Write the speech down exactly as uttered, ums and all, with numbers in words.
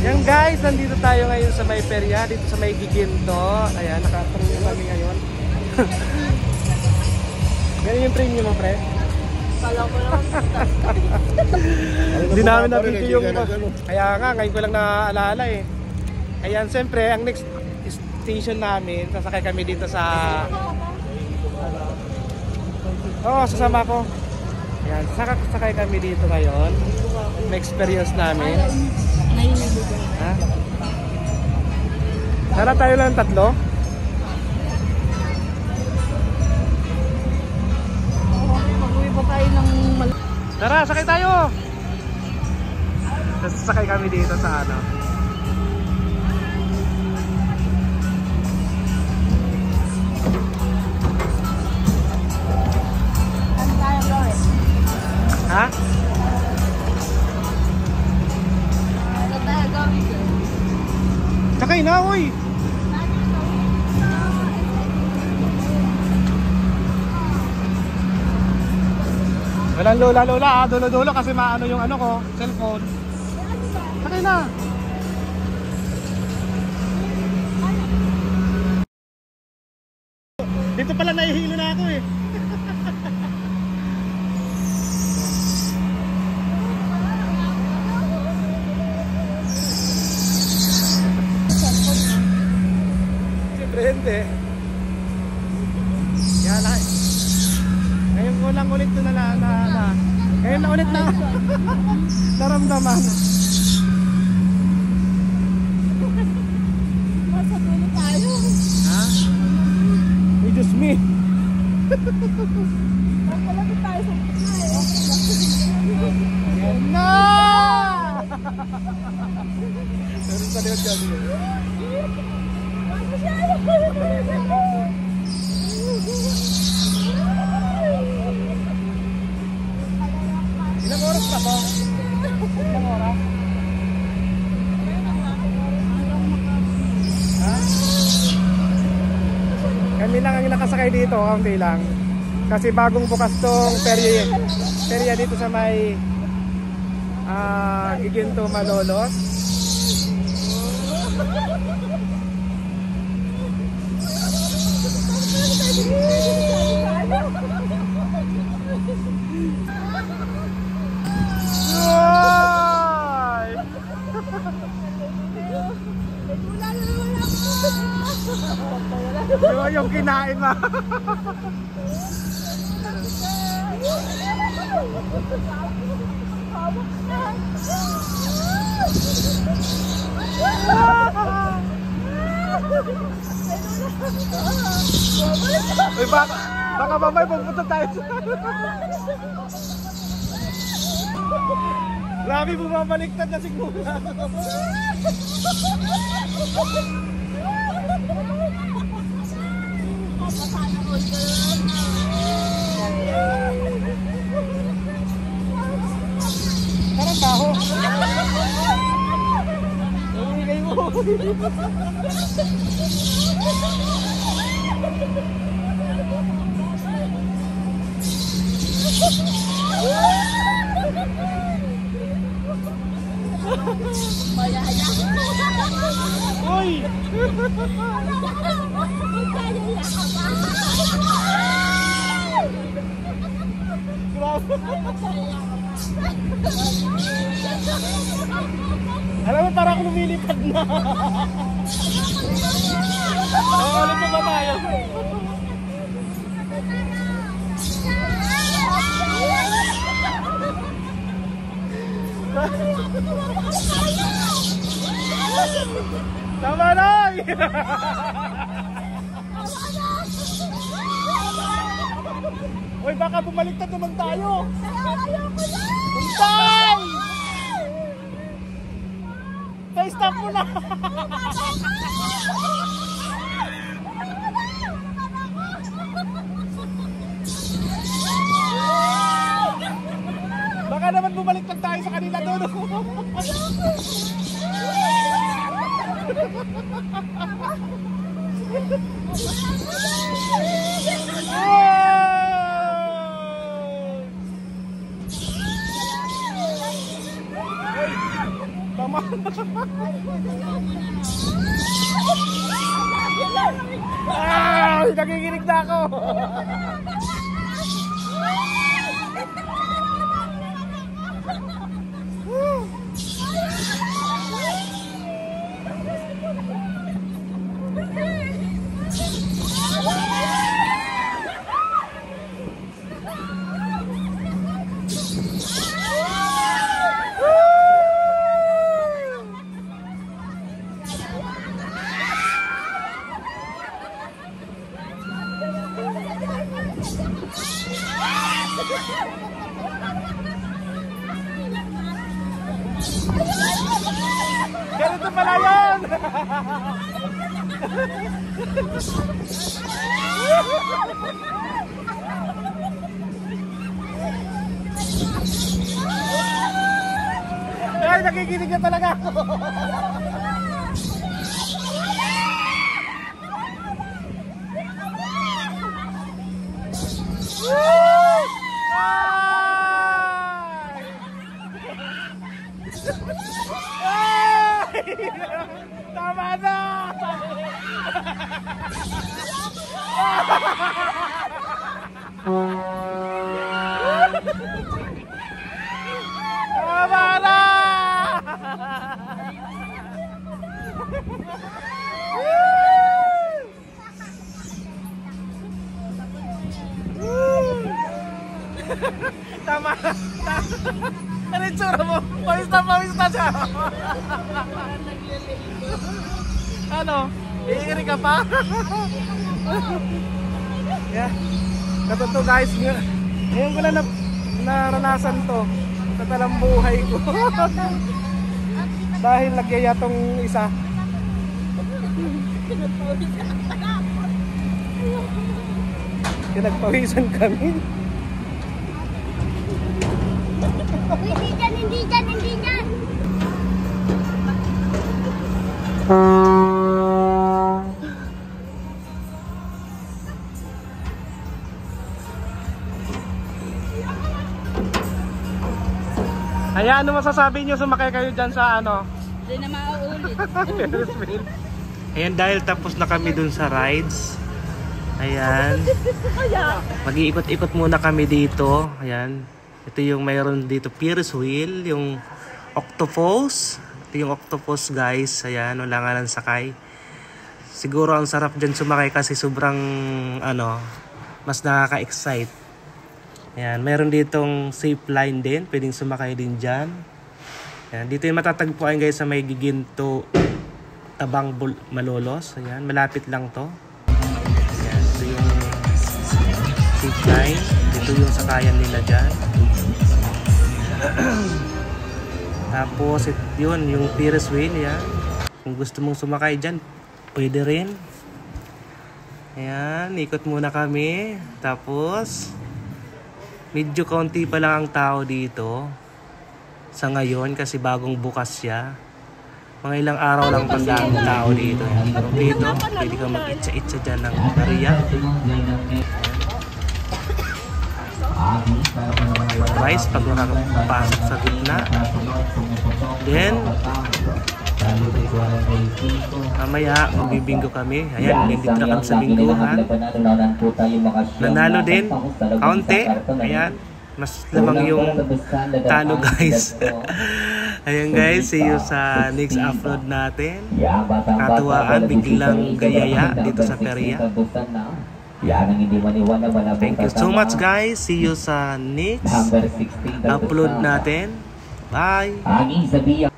Yan guys, nandito tayo ngayon sa may perya, dito sa may Giginto. Ayan, nakatrong kami ngayon. Ganyan yung premium mo, pre? Kala ko lang. Hindi namin nabito yung... Kaya nga, ngayon ko lang naaalala eh. Ayan, siyempre, ang next station namin, sasakay kami dito sa... Oo, oh, sasama ko. Ayan, sasakay kami dito ngayon. May experience namin. Ha? Tara tayo lang tatlo. Mag-uwi pa tayo ng... Tara, sakay tayo. Sasakay kami dito sa ano. Ano tayo, Lord? Ha? Ano tayo, Lord? Sakay na, uy. Walang lola-lola ah, dulo-dulo kasi maano yung ano ko, cellphone. Sakay na. Dito pala nahihilo na ako eh. Siyempre hindi. Yan ay. Ngayon ko lang ulit na na na na. Ngayon na ulit na naramdaman. Masa dulo tayo. Ha? May Diyos me. Magkalapit tayo sa pagkain. Yan na! Meron sa liwat dyan. Ano siya? Ilang oras na to? Ilang oras? Ha? Kami lang ang nakasakay dito, kaunti lang. Kasi bagong bukas tong perya, perya dito sa may uh, Giginto, Malolos. Yung, yung kinain na. Uy, baka, baka mamay pupunta tayo sa... Grabe, bumabaliktad na sigmula. Parang taho. Umigay mo. Uy! Alam mo, parang ako lumilipad na. Oo, ulit na ba tayo? Tama na! Uy, baka bumaliktad naman tayo! Untay! Pa-stop mo na! Baka naman bumaliktad tayo sa kanila doon! Tama. Ay, nakikinig na ako. Ganito pala yun! Ay, nakikinig na talaga ako! Tama na! Tama na! Tama na! Ano yung tsura mo? Pawis na pawis na siya! Ano? Iiri ka pa? Yeah. Katotoo guys, ngayon ko na naranasan to sa talang buhay ko. Dahil nagyaya tong isa. Pinagpawisan kami. Hindi dyan, hindi dyan, hindi dyan. Ayan, ano masasabi nyo? Sumakay kayo dyan sa ano? Hindi na mauulit. Ayan, dahil tapos na kami dun sa rides. Ayan. Mag-iikot-ikot muna kami dito. Ayan. Ito yung mayroon dito Ferris wheel, yung octopus. Ito yung octopus guys. Ayan, wala nga lang sakay. Siguro ang sarap dyan sumakay kasi sobrang ano, mas nakaka-excite. Ayan, mayroon ditong zip line din. Pwedeng sumakay din dyan. Ayan, dito yung matatagpuan guys sa may Giginto, Tabang, Malolos. Ayan, malapit lang to. Ayan, ito yung zip line. Ito yung sakayan nila dyan. Tapos it, yun, yung Ferris wheel. Ayan. Kung gusto mong sumakay dyan, pwede rin. Ayan, ikot muna kami. Tapos medyo kaunti pa lang ang tao dito sa ngayon kasi bagong bukas siya. Mga ilang araw lang pala ang tao dito. Pero dito, pwede kang mag-itsa-itsa dyan ng area. Price pag nakapasok sa gitna. Then, mamaya magbibingo kami. Ayan, nandito na kami sa bingguhan. Nanalo din, kaunti. Ayan, mas lamang yung talo guys. Ayan guys, see you sa next upload natin. Katuwaan, biglang gayaya dito sa Peria. Thank you so much guys. See you sa next upload natin. Bye!